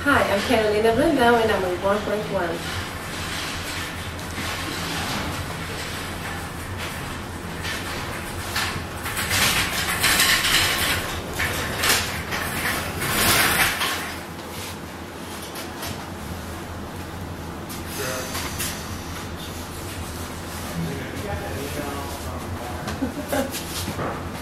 Hi, I'm Carolina Blundell and I'm with 1.1. Yeah.